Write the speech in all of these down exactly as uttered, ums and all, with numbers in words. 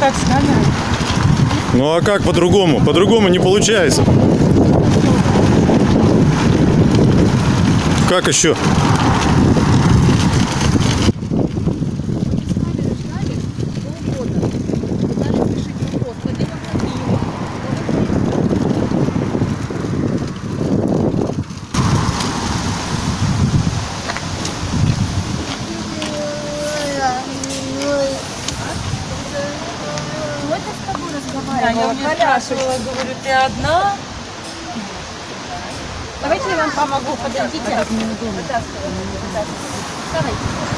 как с камерой? Ну а как по-другому? По-другому не получается. Как еще? Да, я у нее спрашивала, говорю, ты одна? Давайте я вам помогу, подойдите. Давайте.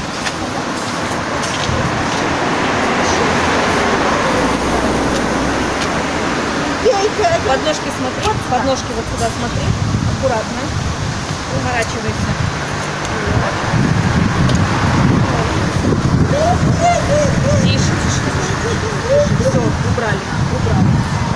Подножки смотри, подножки вот сюда смотри, аккуратно, уворачивайся. Тише, тише. Все, убрали, убрали.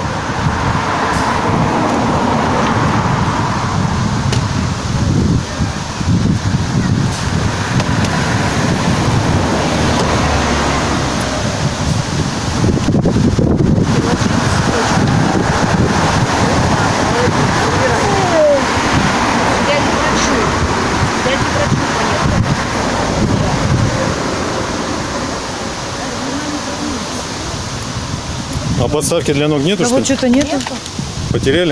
А подставки для ног нету, Да что вот ли? что-то нету. Потеряли?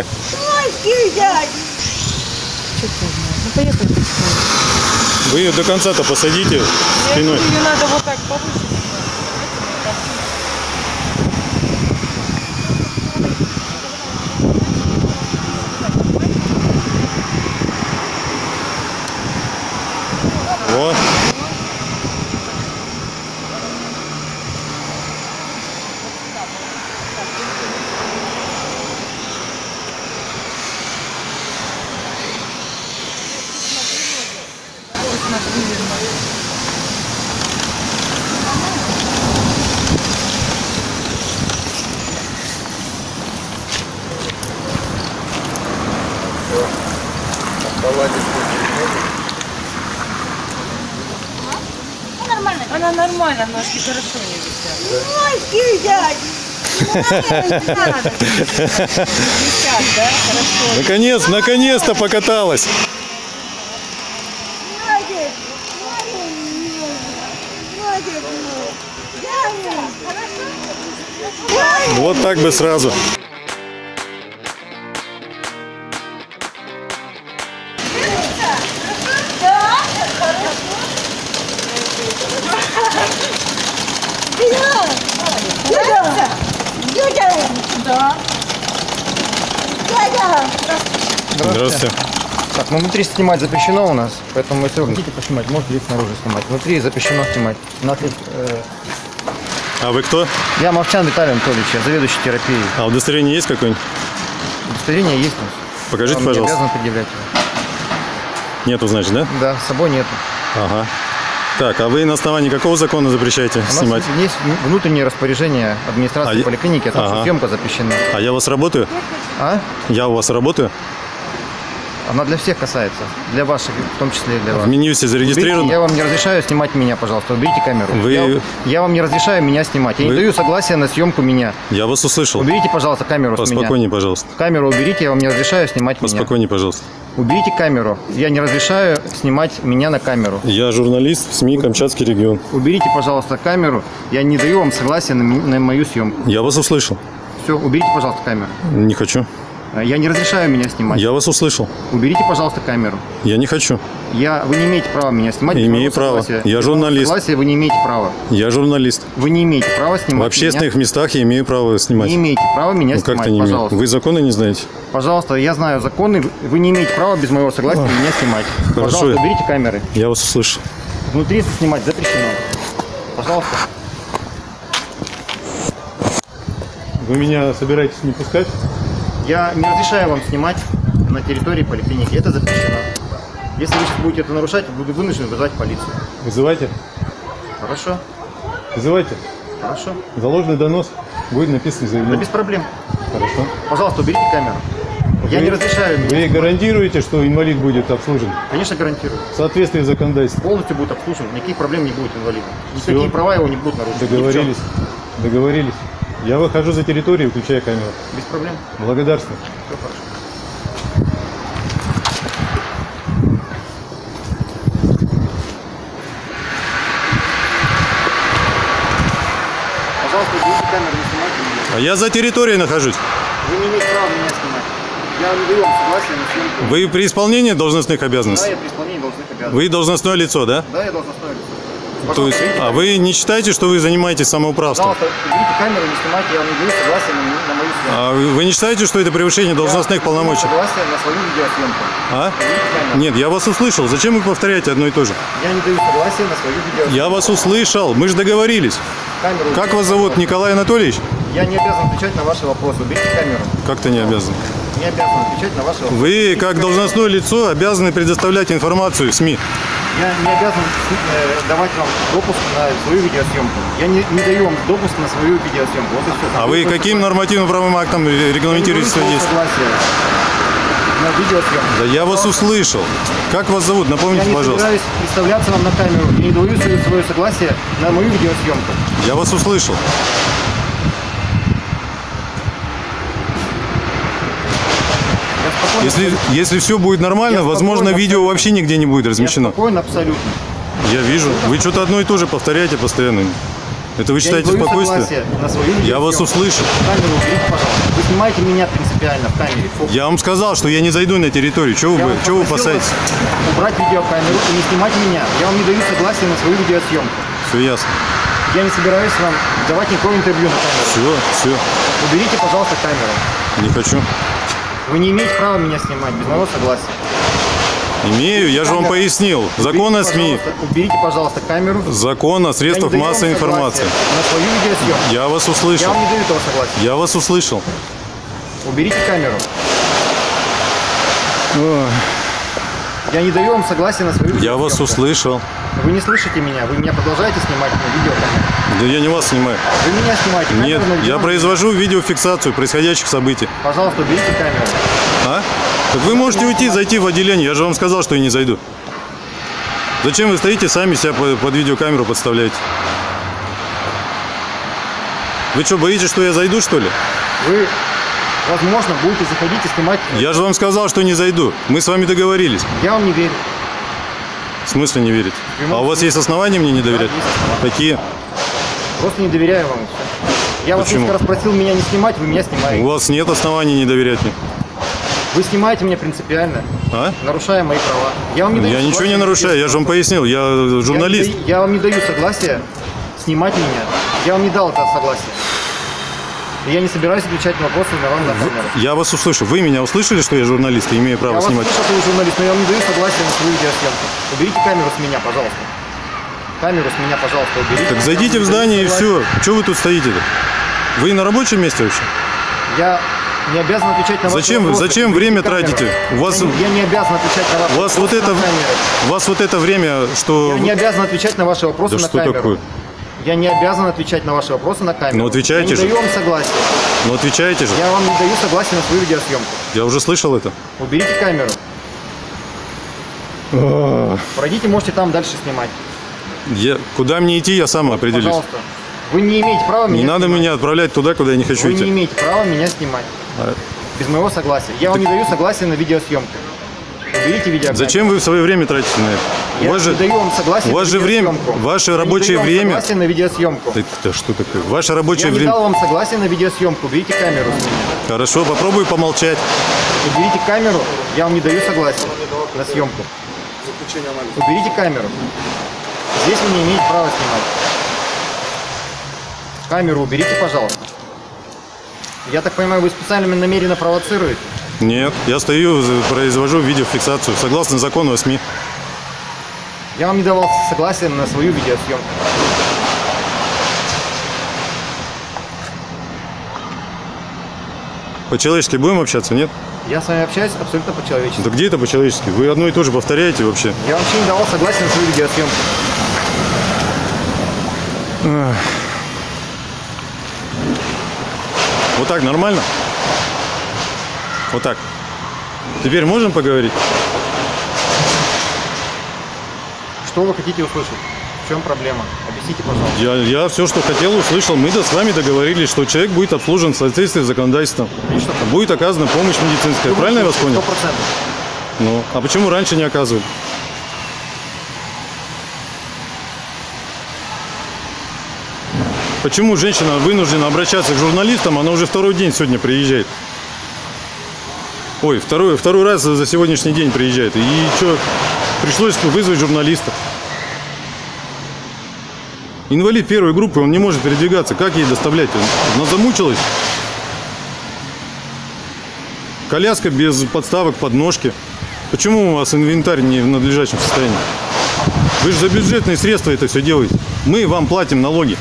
Ну поехали. Вы ее до конца-то посадите спиной. Ее надо вот так повысить. Вот. Ну, нормально. Она нормально, ножки хорошо не висят. Ножки взять. Висят, да? Хорошо. Наконец, наконец-то покаталась. Вот так бы сразу. Да. Здравствуйте. Так, ну внутри снимать запрещено у нас, поэтому если вы хотите поснимать, можете здесь снаружи снимать. Внутри запрещено снимать. На- э, А вы кто? Я Мовчан Виталий Анатольевич, я заведующий терапией. А удостоверение есть какое-нибудь? Удостоверение есть у нас. Покажите, Я вам не пожалуйста. обязан предъявлять его. Нету, значит, да? Да, с собой нету. Ага. Так, а вы на основании какого закона запрещаете У нас снимать? есть внутреннее распоряжение администрации А я- поликлиники, а Ага. съемка запрещена. А я у вас работаю? А? Я у вас работаю? Она для всех касается. Для ваших, в том числе и для вас. В Минюсе Уберите, зарегистрирован? я вам не разрешаю снимать меня, пожалуйста. Уберите камеру. Вы- Я, я вам не разрешаю меня снимать. Я Вы- не даю согласия на съемку меня. Я вас услышал. Уберите, пожалуйста, камеру с меня. Поспокойнее, пожалуйста. Камеру уберите, я вам не разрешаю снимать меня. Поспокойнее, пожалуйста. Уберите камеру. Я не разрешаю снимать меня на камеру. Я журналист СМИ «Камчатский регион». Уберите, пожалуйста, камеру. Я не даю вам согласия на, ми- на мою съемку. Я вас услышал. Все, уберите, пожалуйста, камеру. Не хочу. Я не разрешаю меня снимать. Я вас услышал. Уберите, пожалуйста, камеру. Я не хочу. Я, вы не имеете права меня снимать. без Имею моего право. согласия. Я Без моего журналист. согласия вы не имеете права. Я журналист. Вы не имеете права снимать В общественных меня. местах я имею право снимать. Не имеете права меня Ну, как-то снимать, не имею. пожалуйста. Вы законы не знаете? Пожалуйста, я знаю законы. Вы не имеете права без моего согласия меня снимать. Хорошо. Пожалуйста, уберите камеры. Я вас услышал. Внутри снимать запрещено. Пожалуйста. Вы меня собираетесь не пускать? Я не разрешаю вам снимать на территории поликлиники. Это запрещено. Если вы сейчас будете это нарушать, буду вынужден вызвать полицию. Вызывайте. Хорошо? Вызывайте. Хорошо. За ложный донос будет написано Да заявление. без проблем. Хорошо. Пожалуйста, уберите камеру. Я Вы- не разрешаю. Вы гарантируете, что инвалид будет обслужен? Конечно, гарантирую. В соответствии с законодательством. Полностью будет обслужен. Никаких проблем не будет инвалида. Всё. Никакие права его не будут нарушены. Договорились. Договорились. Я выхожу за территорию и включаю камеру. Без проблем. Благодарствую. Все хорошо. Пожалуйста, уберите камеру, не снимайте меня. А я за территорией нахожусь. Вы не имеете права меня снимать. Я не даю вам согласия на съемку. Вы при исполнении должностных Да, обязанностей? я при исполнении должностных обязанностей. Вы должностное лицо, да? Да, я должностное лицо. То есть, а вы не считаете, что вы занимаетесь самоуправством? Пожалуйста, уберите камеру, не снимайте, я вам не даю согласия на, на мою съемку. А вы вы не считаете, что это превышение должностных Я полномочий? согласие на свою видеосъемку. А? Уберите камеру. Нет, я вас услышал. Зачем вы повторяете одно и то же? Я не даю согласия на свою видеосъемку. Я вас услышал. Мы же договорились. Камеру Как уберите, вас зовут? пожалуйста. Николай Анатольевич? Я не обязан отвечать на ваши вопросы. Уберите камеру. Как-то не обязан. Не обязан отвечать на ваши вопросы. Вы, как должностное лицо, обязаны предоставлять информацию СМИ. Я не обязан э, давать вам допуск на свою видеосъемку. Я не, не даю вам допуск на свою видеосъемку. Вот и все. А вы каким нормативно-правовым актом регламентируете свои действия? На видеосъемку. Да я вас услышал. Как вас зовут? Я Напомните, не пожалуйста. собираюсь представляться вам на камеру. Я не даю свое, свое согласие на мою видеосъемку. Я вас услышал. Я спокойно, Если, если все будет нормально, Я возможно, спокойно, видео вообще нигде не будет я размещено. спокойно абсолютно. Я вижу. Вы что-то одно и то же повторяете постоянно. Это вы Я не считаете даю спокойствие? согласия на свою Я вас видеосъемку. услышал. Камеру уберите, пожалуйста. Вы снимаете меня принципиально в камере. Фокус. Я вам сказал, что я не зайду на территорию. Чего Я вы, вам чего вы попросил опасаетесь? вас убрать видеокамеру и не снимать меня. Я вам не даю согласия на свою видеосъемку. Все ясно. Я не собираюсь вам давать никакое интервью на камеру. Все, все. Уберите, пожалуйста, камеру. Не хочу. Вы не имеете права меня снимать без моего согласия. Имею, я же вам Камеру. пояснил. Закон о Уберите, СМИ. пожалуйста, Уберите, пожалуйста, камеру. Закон о Я средствах не даю вам массовой согласия информации. на свою видеосъемку. Я вас Я услышал. вам не даю этого согласия. Я вас услышал. Уберите камеру. Я не даю вам согласия на свою видеосъемку. Я вас услышал. Вы не слышите меня. Вы меня продолжаете снимать на видеокамеру. Да я не вас снимаю. Вы меня снимаете. Нет, Камеру на я видео- произвожу видеофиксацию происходящих событий. Пожалуйста, уберите камеру. А? Так вы можете уйти, зайти в отделение. Я же вам сказал, что я не зайду. Зачем вы стоите, сами себя под под видеокамеру подставляете? Вы что, боитесь, что я зайду, что ли? Вы, возможно, будете заходить и снимать. Я же вам сказал, что не зайду. Мы с вами договорились. Я вам не верю. В смысле не верить? Прямом А у вас есть основания мне не доверять? Да, есть основания. Какие? Просто не доверяю вам. и всё. Я вас Почему? несколько раз просил меня не снимать, вы меня У снимаете. вас нет оснований не доверять мне. Вы снимаете меня принципиально, А? нарушая мои права. Я вам не даю Я ничего согласия не на нарушаю, я же вам видеосъемку. пояснил, я Я не журналист. даю- Я вам не даю согласия снимать меня. Я вам не дал это согласие. И я не собираюсь отвечать на вопросы на вам на камеру. Я вас услышу. Вы меня услышали, что я журналист и имею Я право вас снимать? слышу, что вы журналист, но я вам не даю согласия на свою видеосъемку. Уберите камеру с меня, пожалуйста. Камеру с меня, пожалуйста, уберите. Так зайдите Я в вам не даю здание и согласия. все. Чего вы тут стоите-то? Вы на рабочем месте вообще? Я не обязан отвечать на ваши Зачем вы- вопросы. зачем Уберите время камеру. тратите? У вас- Я, не, я не обязан отвечать на ваши У вас вот вопросы это, на камеру. у вас вот это время, что... Я не обязан отвечать на ваши вопросы Да на что камеру. такое? Я не обязан отвечать на ваши вопросы на камеру. Ну, отвечайте я не же. даю вам согласия. Ну отвечаете же. Я вам не даю согласия на свою видеосъемку. Я уже слышал это. Уберите камеру. Пройдите, можете там дальше снимать. Я... Куда мне идти, я сам определюсь. Пожалуйста. Вы не имеете права меня Не надо снимать. меня отправлять туда, куда я не хочу Вы не идти. имеете права меня снимать. А Без моего согласия. Я вам не даю согласия на видеосъемку. Уберите видеокамеру. Зачем вы свое время тратите на это? Я У вас не же, даю вам согласия у вас на же время, видеосъемку. ваше Я не рабочее даю вам время... согласия на видеосъемку. Да, да что такое? Ваше рабочее Я не время... дал вам согласия на видеосъемку. Уберите камеру с меня. Хорошо, попробую помолчать. Уберите камеру. Я вам не даю согласия на съемку. Уберите камеру. Здесь вы не имеете права снимать. Камеру уберите, пожалуйста. Я так понимаю, вы специально меня намеренно провоцируете? Нет, я стою, произвожу видеофиксацию согласно закону о СМИ. Я вам не давал согласия на свою видеосъемку. По-человечески будем общаться, нет? Я с вами общаюсь абсолютно по-человечески. Да где это по-человечески? Вы одно и то же повторяете вообще. Я вообще не давал согласия на свою видеосъемку. Вот так нормально? Вот так. Теперь можем поговорить? Что вы хотите услышать? В чем проблема? Объясните, пожалуйста. Я, я все, что хотел, услышал. Мы с вами договорились, что человек будет обслужен в соответствии с законодательством. Отлично. Будет оказана помощь медицинская. Думаю, Правильно я вас понял? Сто процентов. Ну, а почему раньше не оказывали? Почему женщина вынуждена обращаться к журналистам? Она уже второй день сегодня приезжает. Ой, второй, второй раз за сегодняшний день приезжает. И что, пришлось вызвать журналиста. Инвалид первой группы, он не может передвигаться. Как ей доставлять? Она замучилась. Коляска без подставок, подножки. Почему у вас инвентарь не в надлежащем состоянии? Вы же за бюджетные средства это все делаете. Мы вам платим налоги.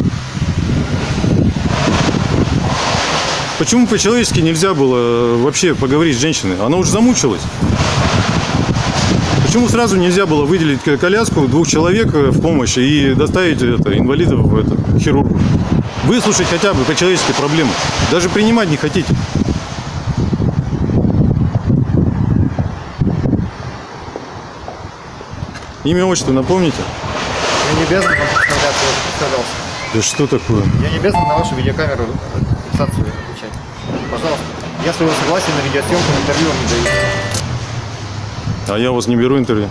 Почему по-человечески нельзя было вообще поговорить с женщиной? Она уже замучилась. Почему сразу нельзя было выделить коляску двух человек в помощь и доставить это, инвалидов в это, хирургу? Выслушать хотя бы по-человечески проблемы. Даже принимать не хотите. Имя, отчество напомните? Я не обязан вам представляться, я уже представлялся. Да что такое? Я не обязан на вашу видеокамеру фиксацию отвечать. Пожалуйста. Я своего согласия на видеосъемку, на интервью вам не даю. А я у вас не беру интервью.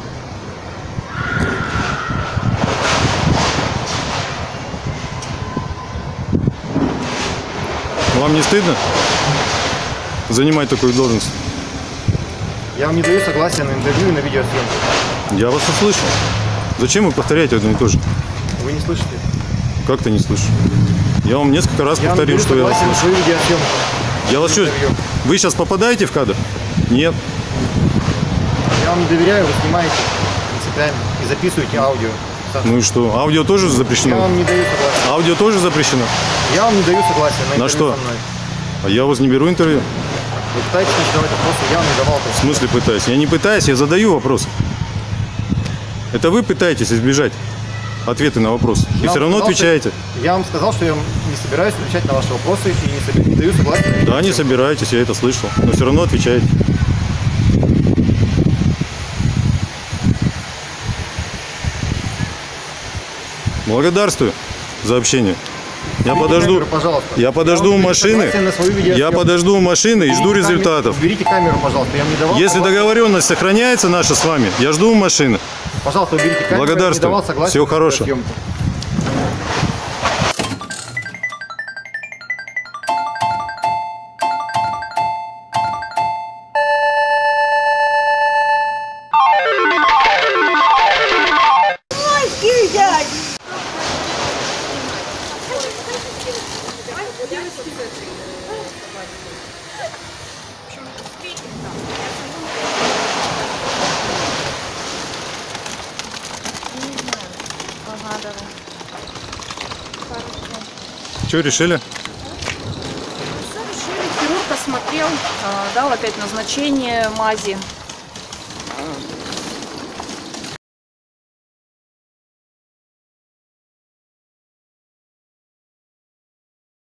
Вам не стыдно занимать такую должность? Я вам не даю согласия на интервью и на видеосъемку. Я вас услышал. Зачем вы повторяете одно и то же? Вы не слышите? Как ты не слышишь? Я вам несколько раз Я вам не повторил, даю что я вас согласия на слышу. свою видеосъемку. Я вас что, интервью. вы сейчас попадаете в кадр? Нет. Я вам не доверяю, вы снимаете принципиально и записываете аудио. Ну и что? Аудио тоже Я запрещено? вам не даю согласия. Аудио тоже запрещено? Я вам не даю согласия на интервью что? со мной. А я у вас не беру интервью? Вы пытаетесь не задавать вопросы, я вам не давал. В смысле пытаюсь? Я не пытаюсь, я задаю вопрос. Это вы пытаетесь избежать ответы на вопрос. И Я все вам равно сказал, что- отвечаете. Я вам сказал, что я не собираюсь отвечать на ваши вопросы и не, соб- не даю согласия. на Да, не видеосъемку. собираетесь, я это слышал. Но все равно отвечаете. Благодарствую за общение. Я Уберите подожду. камеру, пожалуйста. Я подожду вам у даю машины. согласие на свою Я видеосъемку. подожду у машины и жду Уберите камеру- результатов. Уберите камеру, пожалуйста. Я вам не давал Если согласия. договоренность сохраняется наша с вами, я жду у машины. Пожалуйста, уберите камеру. Благодарствую. Я не давал согласия Всего на хорошего. видеосъемку. Ой, дядя. Что решили? Все решили, хирург осмотрел, э, дал опять назначение мази. Э,